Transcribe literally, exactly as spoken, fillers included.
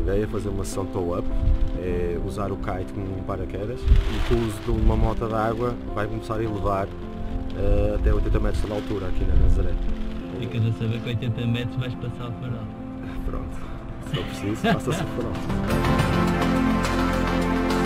ideia, fazer uma sessão tow-up, é usar o kite como um paraquedas e com o uso de uma moto d'água vai começar a elevar uh, até oitenta metros de altura aqui na Nazaré. Ficas a saber que oitenta metros vais passar o farol. Pronto, se for preciso, passa-se o farol.